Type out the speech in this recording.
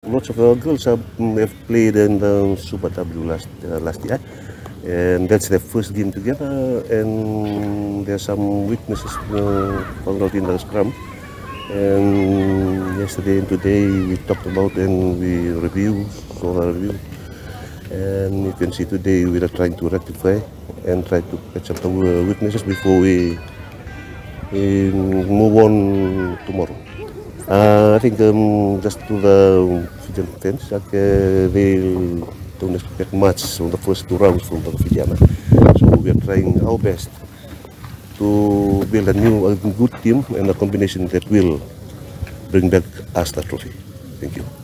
lots of girls have played in the Super W last year, and that's their first game together. And there's some weaknesses found out in the scrum. And yesterday and today we talked about and we saw the review. And you can see today we are trying to rectify and try to catch up the weaknesses before we move on tomorrow. I think just to the Fijian fans, they don't expect much on the first 2 rounds from the Fijiana. So we are trying our best to build a good team and a combination that will bring back us the trophy. Thank you.